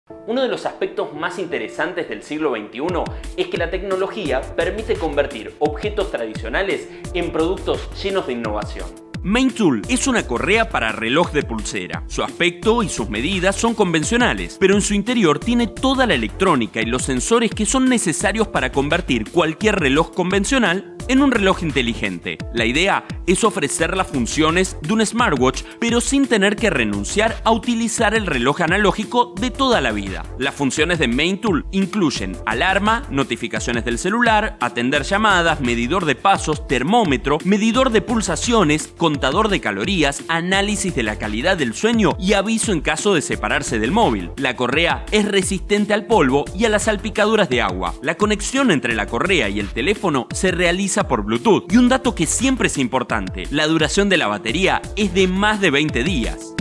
Uno de los aspectos más interesantes del siglo XXI es que la tecnología permite convertir objetos tradicionales en productos llenos de innovación. Main-Tool es una correa para reloj de pulsera. Su aspecto y sus medidas son convencionales, pero en su interior tiene toda la electrónica y los sensores que son necesarios para convertir cualquier reloj convencional en un reloj inteligente. La idea es ofrecer las funciones de un smartwatch, pero sin tener que renunciar a utilizar el reloj analógico de toda la vida. Las funciones de Main-Tool incluyen alarma, notificaciones del celular, atender llamadas, medidor de pasos, termómetro, medidor de pulsaciones, contador de calorías, análisis de la calidad del sueño y aviso en caso de separarse del móvil. La correa es resistente al polvo y a las salpicaduras de agua. La conexión entre la correa y el teléfono se realiza por Bluetooth. Y un dato que siempre es importante, la duración de la batería es de más de 20 días.